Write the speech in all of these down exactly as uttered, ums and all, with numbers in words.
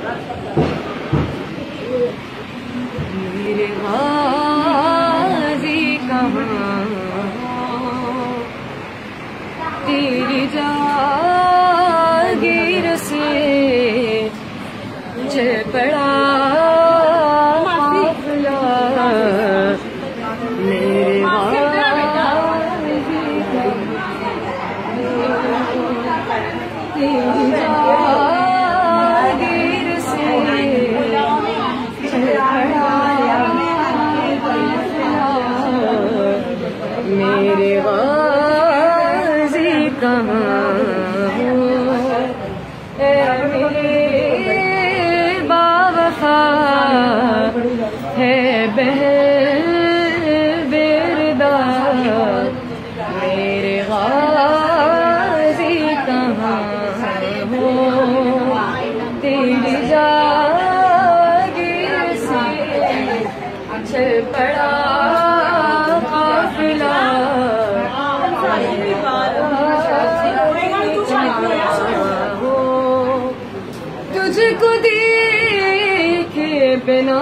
मेरे गाजी कहाँ तेरी जागीर से चल पड़ा काफिला। मेरे गाजी तेरी जागीर से चल पड़ा मेरे गाजी कहाँ हो ए मेरे बावफा है बहल बेरदार। मेरे गाजी कहाँ हो तेरी जागीर से चल पड़ा काफिला। तुझको देखे बिना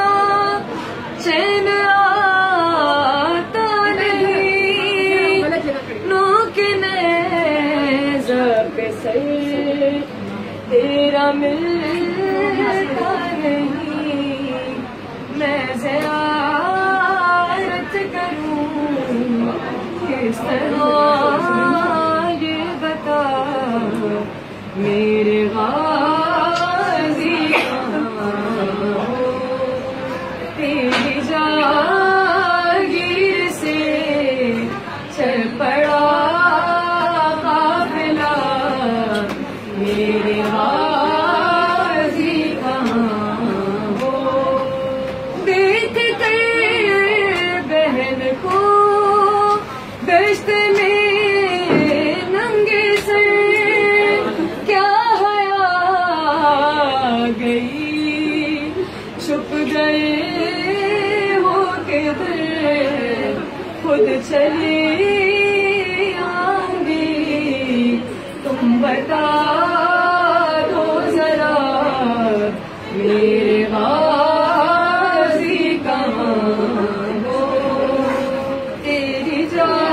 चैन आता नहीं, नोके नेज़ा पे सर तेरा मिलता नहीं। मैं ज़ियारत करूं किस तरह ये बता। मेरे गाजी तेरी जागीर से चल पड़ा काफिला। मेरे गाजी कहाँ हो देख कर बहन को गश्त में नंगे से क्या हया गई। छुप गए हो किधर खुद चली आऊंगी। तुम बता दो जरा मेरे गाजी कहाँ हो तेरी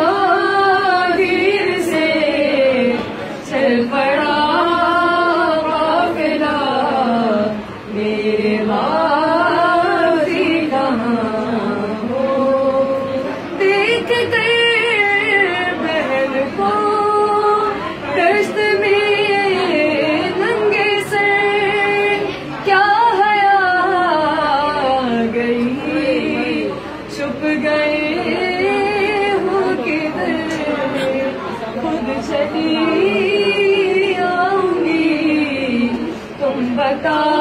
जागीर से चल पड़ा काफिला। मेरे गाजी कहाँ हो देख कर बहन को दस्त में नंगे से क्या हया गई। छुप गए हो किधर खुद चली आऊंगी। तुम बता